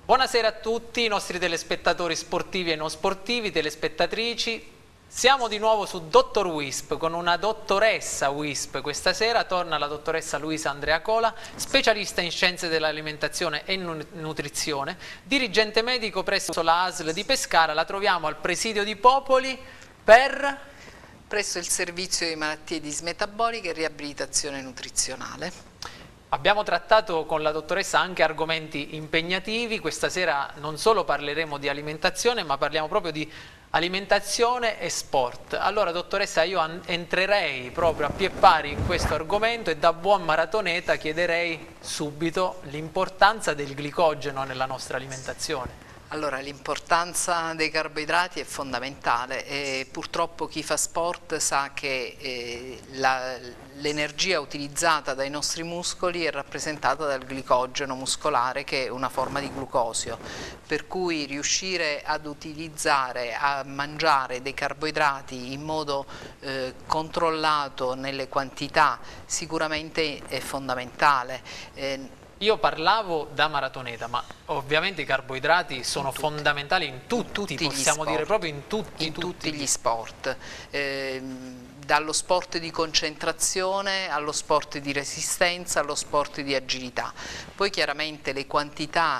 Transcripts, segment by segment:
Buonasera a tutti i nostri telespettatori sportivi e non sportivi, telespettatrici. Siamo di nuovo su Dottor Wisp con una dottoressa Wisp. Questa sera torna la dottoressa Luisa Andrea Cola, specialista in scienze dell'alimentazione e nutrizione, dirigente medico presso la ASL di Pescara. La troviamo al Presidio di Popoli presso il servizio di malattie dismetaboliche e riabilitazione nutrizionale. Abbiamo trattato con la dottoressa anche argomenti impegnativi. Questa sera non solo parleremo di alimentazione, ma parliamo proprio di alimentazione e sport. Allora dottoressa, io entrerei proprio a pie pari in questo argomento e da buon maratoneta chiederei subito l'importanza del glicogeno nella nostra alimentazione. Allora, l'importanza dei carboidrati è fondamentale e purtroppo chi fa sport sa che l'energia utilizzata dai nostri muscoli è rappresentata dal glicogeno muscolare, che è una forma di glucosio, per cui riuscire ad utilizzare, a mangiare dei carboidrati in modo controllato nelle quantità sicuramente è fondamentale. Io parlavo da maratoneta, ma ovviamente i carboidrati sono fondamentali in tutti, possiamo dire proprio in tutti gli sport. Dallo sport di concentrazione allo sport di resistenza, allo sport di agilità. Poi chiaramente le quantità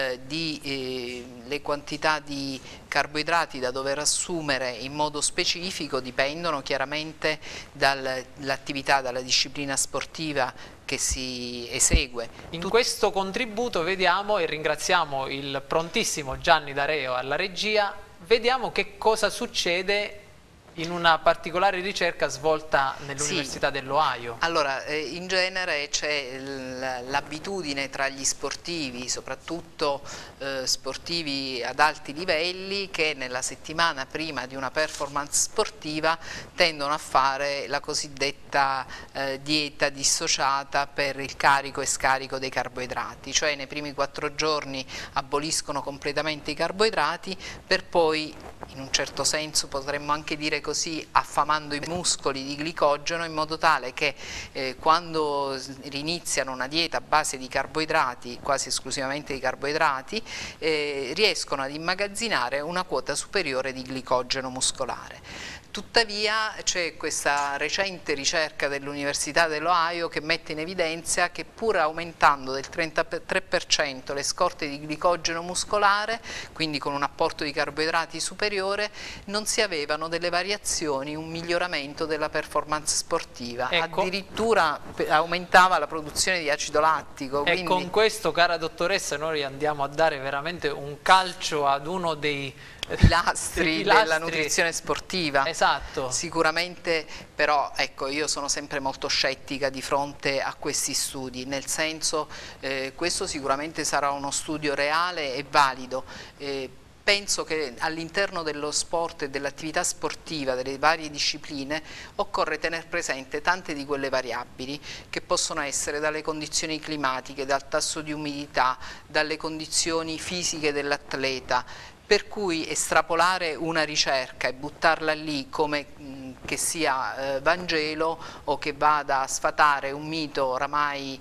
di carboidrati da dover assumere in modo specifico dipendono chiaramente dall'attività, dalla disciplina sportiva che si esegue. In questo contributo vediamo, e ringraziamo il prontissimo Gianni D'Areo alla regia, vediamo che cosa succede in una particolare ricerca svolta nell'Università dell'Ohio. Allora, in genere c'è l'abitudine tra gli sportivi, soprattutto sportivi ad alti livelli, che nella settimana prima di una performance sportiva tendono a fare la cosiddetta dieta dissociata per il carico e scarico dei carboidrati, cioè nei primi 4 giorni aboliscono completamente i carboidrati per poi, in un certo senso potremmo anche dire così, affamando i muscoli di glicogeno, in modo tale che quando riniziano una dieta a base di carboidrati, quasi esclusivamente di carboidrati, riescono ad immagazzinare una quota superiore di glicogeno muscolare. Tuttavia c'è questa recente ricerca dell'Università dell'Ohio che mette in evidenza che pur aumentando del 33% le scorte di glicogeno muscolare, quindi con un apporto di carboidrati superiore, non si avevano delle variazioni, un miglioramento della performance sportiva. Ecco, addirittura aumentava la produzione di acido lattico. E con questo, cara dottoressa, noi andiamo a dare veramente un calcio ad uno dei pilastri della nutrizione sportiva. Esatto. Sicuramente, però ecco, io sono sempre molto scettica di fronte a questi studi, nel senso questo sicuramente sarà uno studio reale e valido. Penso che all'interno dello sport e dell'attività sportiva, delle varie discipline, occorre tener presente tante di quelle variabili che possono essere dalle condizioni climatiche, dal tasso di umidità, dalle condizioni fisiche dell'atleta, per cui estrapolare una ricerca e buttarla lì come che sia Vangelo o che vada a sfatare un mito oramai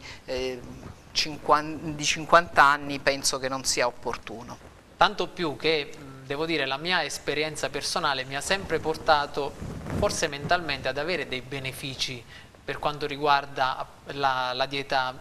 di 50 anni, penso che non sia opportuno. Tanto più che, devo dire, la mia esperienza personale mi ha sempre portato, forse mentalmente, ad avere dei benefici per quanto riguarda la dieta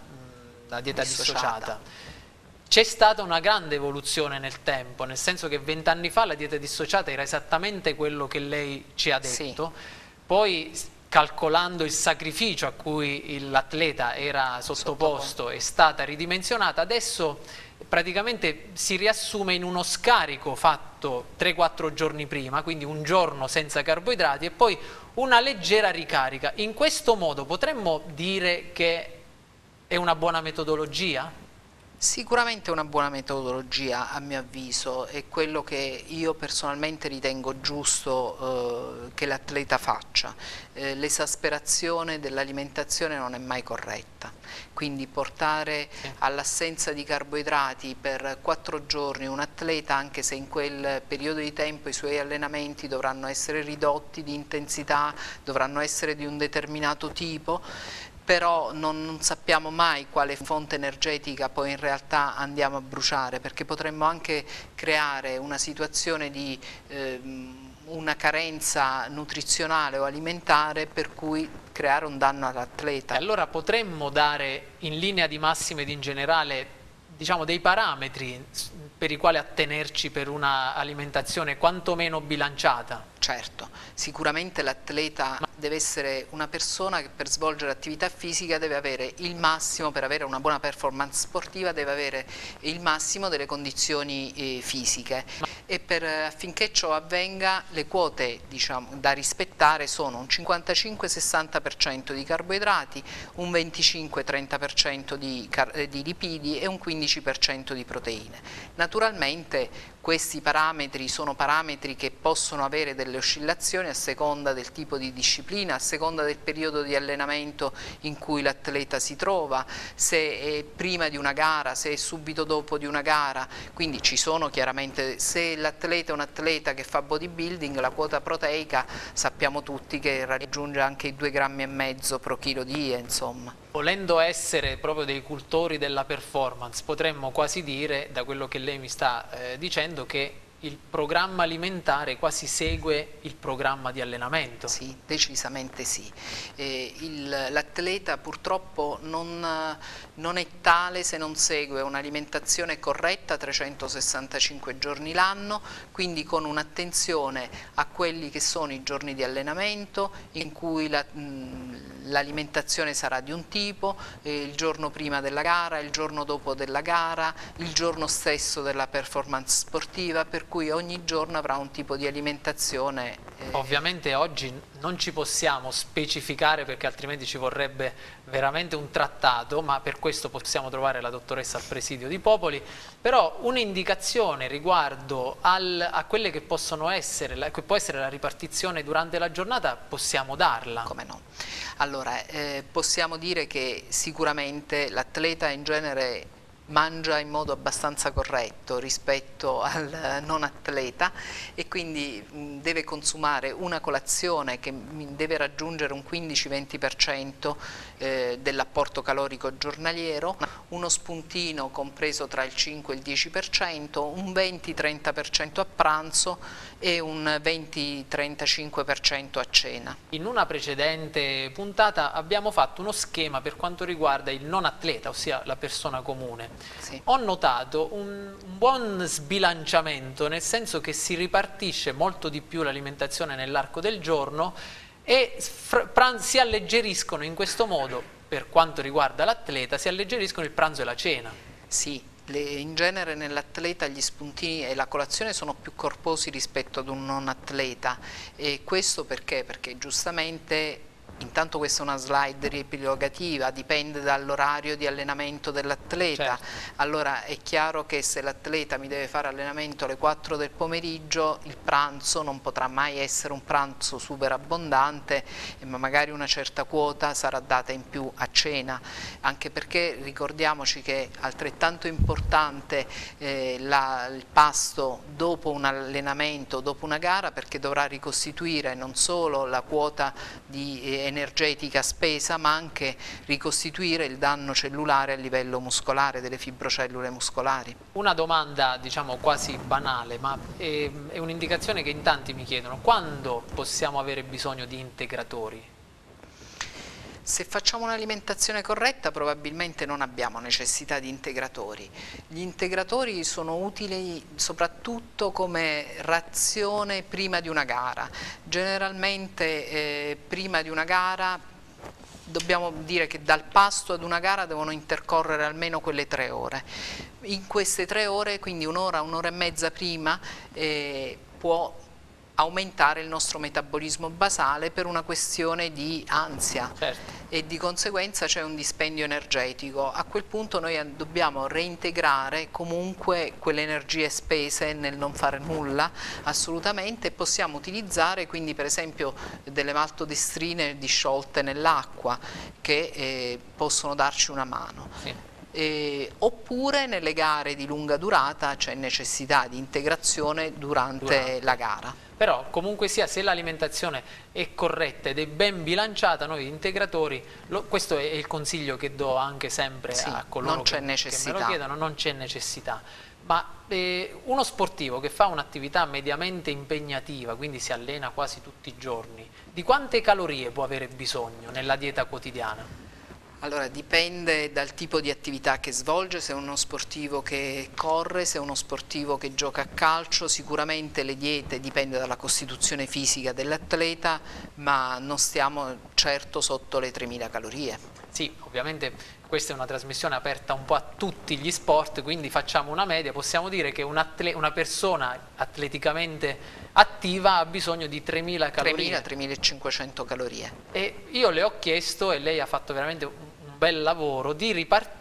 dissociata. C'è stata una grande evoluzione nel tempo, nel senso che 20 anni fa la dieta dissociata era esattamente quello che lei ci ha detto, poi calcolando il sacrificio a cui l'atleta era sottoposto è stata ridimensionata. Adesso praticamente si riassume in uno scarico fatto 3-4 giorni prima, quindi un giorno senza carboidrati e poi una leggera ricarica. In questo modo potremmo dire che è una buona metodologia? Sicuramente una buona metodologia, a mio avviso, è quello che io personalmente ritengo giusto che l'atleta faccia. L'esasperazione dell'alimentazione non è mai corretta, quindi portare all'assenza di carboidrati per 4 giorni un atleta, anche se in quel periodo di tempo i suoi allenamenti dovranno essere ridotti di intensità, dovranno essere di un determinato tipo, però non sappiamo mai quale fonte energetica poi in realtà andiamo a bruciare, perché potremmo anche creare una situazione di una carenza nutrizionale o alimentare per cui creare un danno all'atleta. E allora potremmo dare in linea di massima ed in generale, diciamo, dei parametri per i quali attenerci per una alimentazione quantomeno bilanciata? Certo, sicuramente l'atleta deve essere una persona che per svolgere attività fisica deve avere il massimo, per avere una buona performance sportiva deve avere il massimo delle condizioni fisiche, e affinché ciò avvenga le quote, diciamo, da rispettare sono un 55-60% di carboidrati, un 25-30% di lipidi e un 15% di proteine. Naturalmente questi parametri sono parametri che possono avere delle oscillazioni a seconda del tipo di disciplina, a seconda del periodo di allenamento in cui l'atleta si trova, se è prima di una gara, se è subito dopo di una gara. Quindi ci sono chiaramente, se l'atleta è un atleta che fa bodybuilding, la quota proteica sappiamo tutti che raggiunge anche i 2,5 grammi pro chilo di IE, insomma. Volendo essere proprio dei cultori della performance, potremmo quasi dire, da quello che lei mi sta dicendo, che il programma alimentare quasi segue il programma di allenamento. Sì, decisamente sì. L'atleta purtroppo non è tale se non segue un'alimentazione corretta 365 giorni l'anno, quindi con un'attenzione a quelli che sono i giorni di allenamento in cui l'alimentazione sarà di un tipo, il giorno prima della gara, il giorno dopo della gara, il giorno stesso della performance sportiva, per cui ogni giorno avrà un tipo di alimentazione. Ovviamente oggi non ci possiamo specificare perché altrimenti ci vorrebbe veramente un trattato, ma per questo possiamo trovare la dottoressa al presidio di Popoli, però un'indicazione riguardo a quelle che possono essere, che può essere la ripartizione durante la giornata, possiamo darla. Come no? Allora, possiamo dire che sicuramente l'atleta in genere mangia in modo abbastanza corretto rispetto al non atleta, e quindi deve consumare una colazione che deve raggiungere un 15-20% dell'apporto calorico giornaliero, uno spuntino compreso tra il 5 e il 10%, un 20-30% a pranzo e un 20-35% a cena. In una precedente puntata abbiamo fatto uno schema per quanto riguarda il non atleta, ossia la persona comune. Sì. Ho notato un buon sbilanciamento, nel senso che si ripartisce molto di più l'alimentazione nell'arco del giorno e si alleggeriscono in questo modo, per quanto riguarda l'atleta, si alleggeriscono il pranzo e la cena. Sì, in genere nell'atleta gli spuntini e la colazione sono più corposi rispetto ad un non atleta, e questo perché? Perché giustamente, intanto questa è una slide riepilogativa, dipende dall'orario di allenamento dell'atleta. Certo. Allora è chiaro che se l'atleta mi deve fare allenamento alle 4 del pomeriggio, il pranzo non potrà mai essere un pranzo super abbondante, ma magari una certa quota sarà data in più a cena, anche perché ricordiamoci che è altrettanto importante il pasto dopo un allenamento, dopo una gara, perché dovrà ricostituire non solo la quota di energetica spesa, ma anche ricostituire il danno cellulare a livello muscolare, delle fibrocellule muscolari. Una domanda, diciamo, quasi banale, ma è un'indicazione che in tanti mi chiedono: quando possiamo avere bisogno di integratori? Se facciamo un'alimentazione corretta probabilmente non abbiamo necessità di integratori. Gli integratori sono utili soprattutto come razione prima di una gara. Generalmente prima di una gara dobbiamo dire che dal pasto ad una gara devono intercorrere almeno quelle 3 ore. In queste 3 ore, quindi un'ora, un'ora e mezza prima, può aumentare il nostro metabolismo basale per una questione di ansia. Certo. E di conseguenza c'è un dispendio energetico. A quel punto noi dobbiamo reintegrare comunque quelle energie spese nel non fare nulla, assolutamente, e possiamo utilizzare quindi per esempio delle maltodestrine disciolte nell'acqua che possono darci una mano. Sì. oppure nelle gare di lunga durata c'è necessità di integrazione durante la gara. Però comunque sia, se l'alimentazione è corretta ed è ben bilanciata, noi integratori, questo è il consiglio che do anche sempre a coloro che me lo chiedono, non c'è necessità. Ma uno sportivo che fa un'attività mediamente impegnativa, quindi si allena quasi tutti i giorni, di quante calorie può avere bisogno nella dieta quotidiana? Allora, dipende dal tipo di attività che svolge, se è uno sportivo che corre, se è uno sportivo che gioca a calcio, sicuramente le diete dipende dalla costituzione fisica dell'atleta, ma non stiamo certo sotto le 3000 calorie. Sì, ovviamente questa è una trasmissione aperta un po' a tutti gli sport, quindi facciamo una media, possiamo dire che una persona atleticamente attiva ha bisogno di 3000 calorie. 3000-3500 calorie. E io le ho chiesto, e lei ha fatto veramente un bel lavoro, di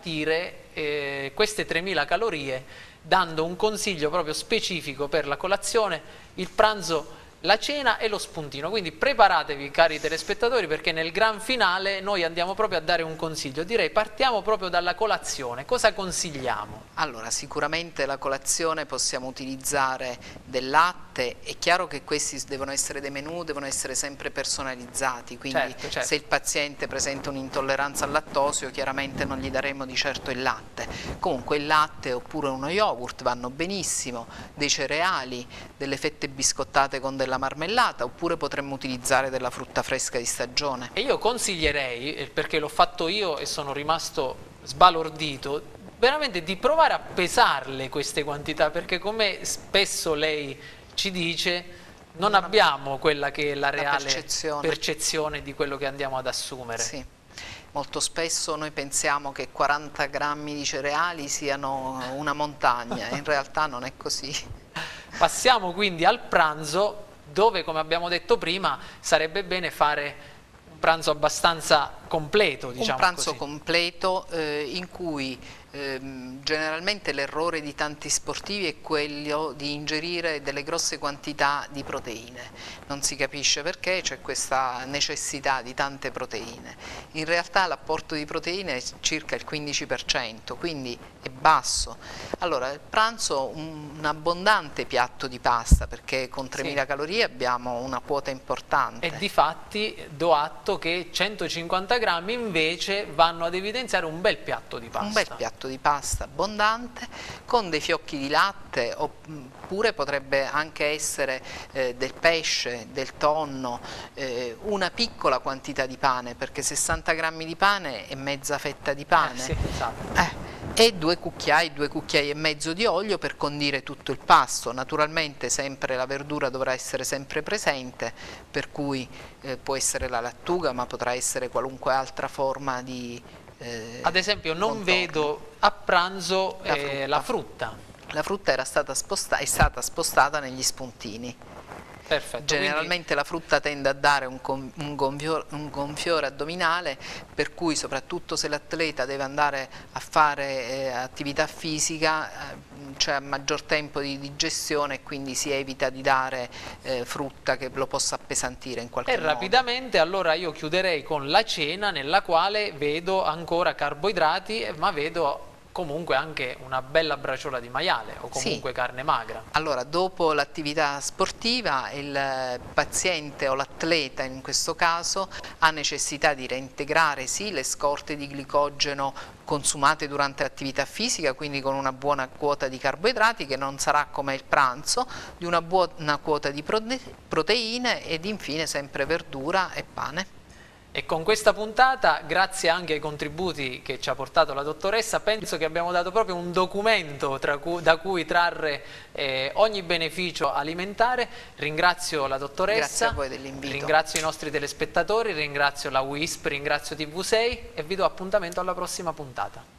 ripartire queste 3000 calorie dando un consiglio proprio specifico per la colazione, il pranzo, la cena e lo spuntino. Quindi preparatevi, cari telespettatori, perché nel gran finale noi andiamo proprio a dare un consiglio. Direi partiamo proprio dalla colazione. Cosa consigliamo? Allora, sicuramente la colazione possiamo utilizzare del latte. È chiaro che questi devono essere dei menù, devono essere sempre personalizzati, quindi certo. se il paziente presenta un'intolleranza al lattosio chiaramente non gli daremo di certo il latte. Comunque il latte oppure uno yogurt vanno benissimo, dei cereali, delle fette biscottate con della marmellata, oppure potremmo utilizzare della frutta fresca di stagione. E io consiglierei, perché l'ho fatto io e sono rimasto sbalordito, veramente di provare a pesarle queste quantità, perché come spesso lei ci dice, non abbiamo quella che è la reale percezione di quello che andiamo ad assumere. Sì. Molto spesso noi pensiamo che 40 grammi di cereali siano una montagna, in realtà non è così. Passiamo quindi al pranzo, dove, come abbiamo detto prima, sarebbe bene fare un pranzo abbastanza completo, diciamo un pranzo così. completo in cui generalmente l'errore di tanti sportivi è quello di ingerire delle grosse quantità di proteine. Non si capisce perché c'è questa necessità di tante proteine. In realtà l'apporto di proteine è circa il 15%, quindi è basso. Allora, il pranzo un abbondante piatto di pasta, perché con 3000 calorie abbiamo una quota importante. E difatti do atto che 150 grammi invece vanno ad evidenziare un bel piatto di pasta. Un bel piatto di pasta abbondante con dei fiocchi di latte, oppure potrebbe anche essere del pesce, del tonno, una piccola quantità di pane, perché 60 grammi di pane è mezza fetta di pane. Sì, esatto. E 2 cucchiai e mezzo di olio per condire tutto il pasto. Naturalmente sempre la verdura dovrà essere sempre presente, per cui può essere la lattuga, ma potrà essere qualunque altra forma di ad esempio non vedo a pranzo la frutta. La frutta è stata spostata negli spuntini. Perfetto, generalmente la frutta tende a dare un gonfiore addominale, per cui soprattutto se l'atleta deve andare a fare attività fisica c'è maggior tempo di digestione e quindi si evita di dare frutta che lo possa appesantire in qualche modo. E rapidamente allora io chiuderei con la cena, nella quale vedo ancora carboidrati, ma vedo comunque anche una bella braciola di maiale o comunque carne magra. Allora, dopo l'attività sportiva il paziente o l'atleta in questo caso ha necessità di reintegrare le scorte di glicogeno consumate durante l'attività fisica, quindi con una buona quota di carboidrati che non sarà come il pranzo, di una buona quota di proteine ed infine sempre verdura e pane. E con questa puntata, grazie anche ai contributi che ci ha portato la dottoressa, penso che abbiamo dato proprio un documento da cui trarre ogni beneficio alimentare. Ringrazio la dottoressa, grazie a voi dell'invito. Ringrazio i nostri telespettatori, ringrazio la WISP, ringrazio TV6 e vi do appuntamento alla prossima puntata.